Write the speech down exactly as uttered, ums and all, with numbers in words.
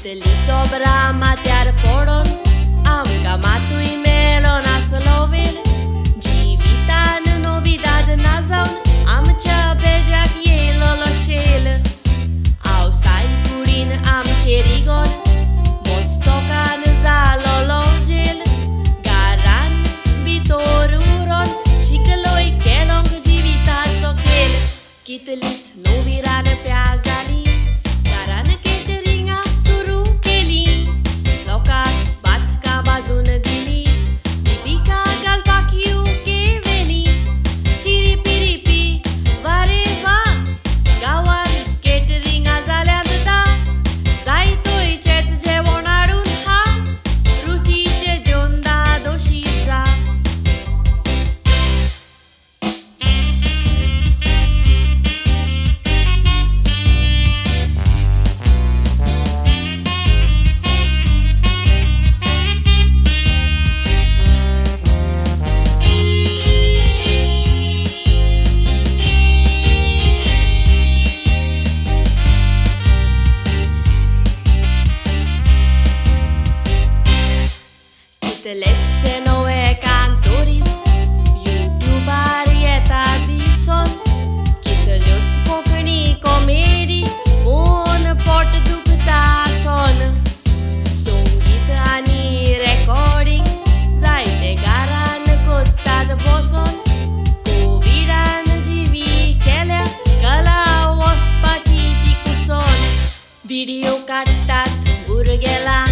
Kitli sobra matyar podon, amka matui melon aslovil. Jivitan novidad nazon, amcha bejak yelolo shel. Au sai purin am cherigon, mostokan zalolongil. Garan bitoruron, shikaloi kelong jivitan sokel. Kitlit noviran pyazali. Let's no e cantoris, YouTuber eta dison. Kita luts pokni comedy, un pot dukta son. Songit ani recording, zaite garan kottad boson. Covidan jivi kele, kala waspati tikuson. Video kattat burgela.